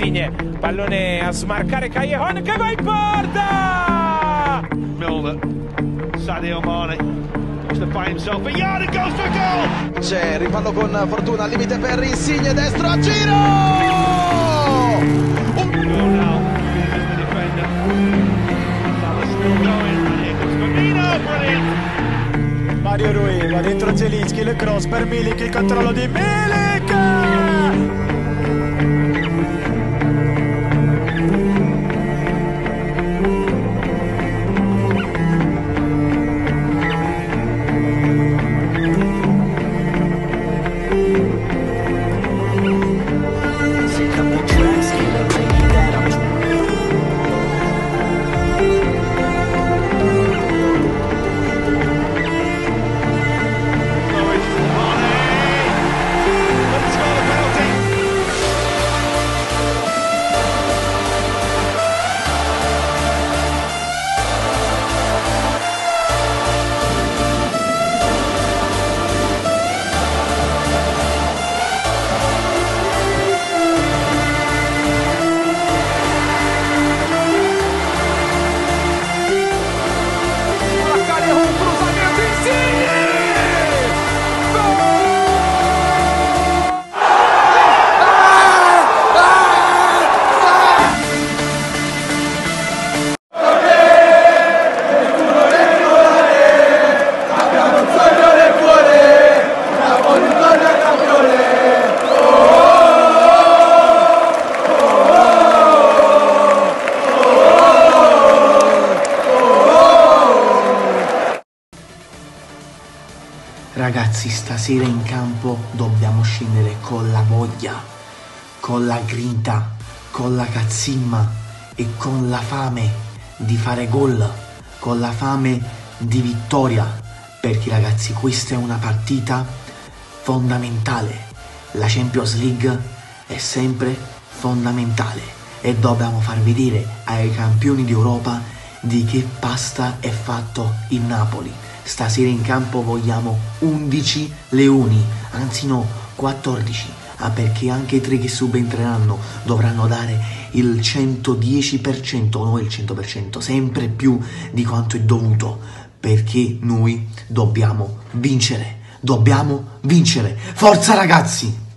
Insigne, pallone a smarcare Callejon che va in porta! Milner, Sadio Mane wants to find himself a yard and goes for goal! C'è rimpallo con fortuna al limite per Insigne, destro a giro! Now, is the defender. Salah still going, and here comes Firmino, brilliant! Mario Rui va dentro Zelinski, il cross per Milik, il controllo di Milik! Ragazzi, stasera in campo dobbiamo scendere con la voglia, con la grinta, con la cazzimma e con la fame di fare gol, con la fame di vittoria, perché ragazzi questa è una partita fondamentale. La Champions League è sempre fondamentale e dobbiamo far vedere ai campioni d'Europa di che pasta è fatto il Napoli. Stasera in campo vogliamo 11 leoni, anzi no, 14, perché anche i 3 che subentreranno dovranno dare il 110%, o no il 100%, sempre più di quanto è dovuto, perché noi dobbiamo vincere, forza ragazzi!